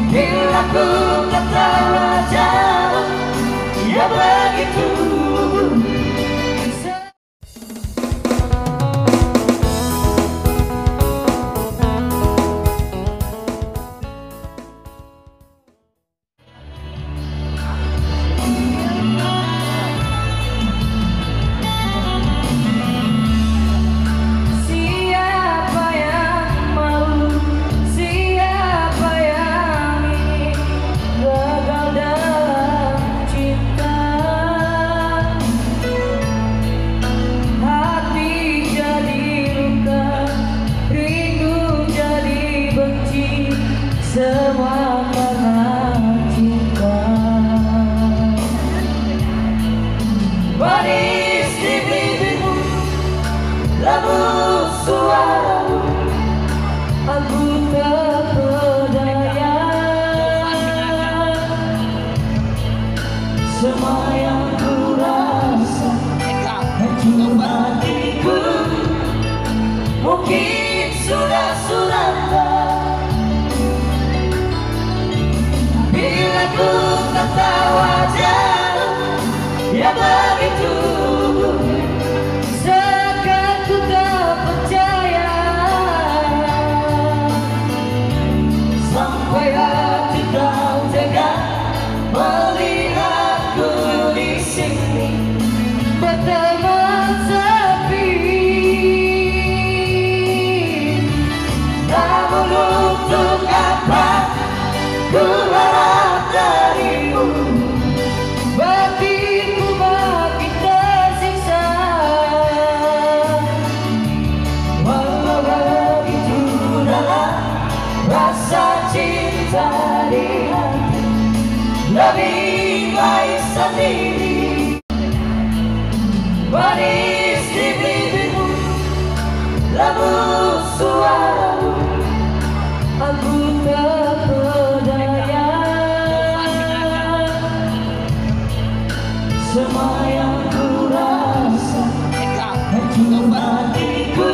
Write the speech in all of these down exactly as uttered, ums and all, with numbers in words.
Bila ku ketawa jauh, ya begitu. Semua karena cinta. Manis di bibirmu, lembut suaramu, Aku tak berdaya. semua yang ku rasa hancur hatiku. Mungkin sudah surata bila ku ketawa jauh, ya begitu. Seakan ku tak percaya, Sampai hati kau tega melihatku di sini berteman sepi. namun untuk apa ku harap darimu. Batinku makin tersiksa. Walau begitu dalam rasa cinta di hati, lebih baik sendiri. Manis di bibirmu, lembut suaramu, Aku tak berdaya. semua yang ku rasa hancur hatiku.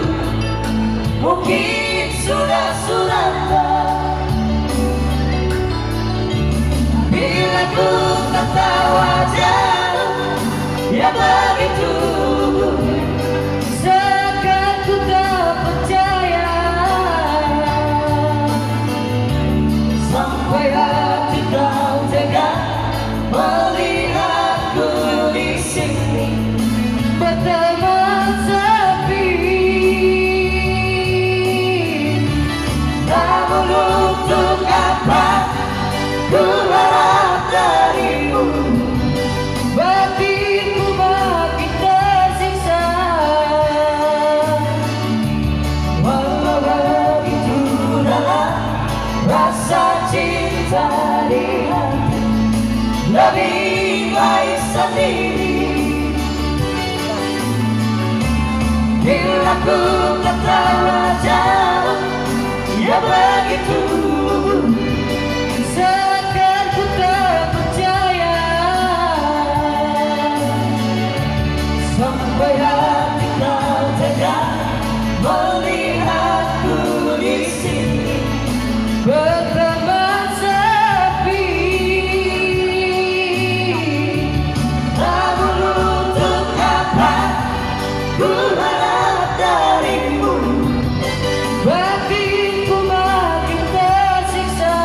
Mungkin sudah surata bila ku ketawa jauh, ya begitu. Seakan ku tak percaya, Sampai hati kau tega melihatku di sini berteman sepi. namun untuk apa ku harap darimu. Batinku makin tersiksa. Walau begitu dalam rasa cinta di hati, lebih baik sendiri. Bila ku ketawa jauh, ya begitu. Seakan ku tak percaya, Sampai hati kau tega melihatku di sini berteman sepi. namun untuk apa ku harap darimu. Batinku makin tersiksa.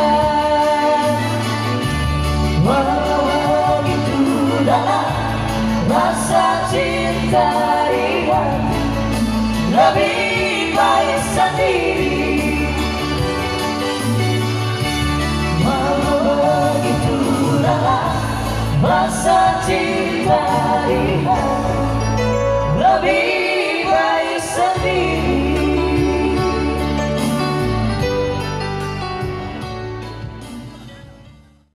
Walau begitu dalam rasa cinta di hati, lebih baik sendiri.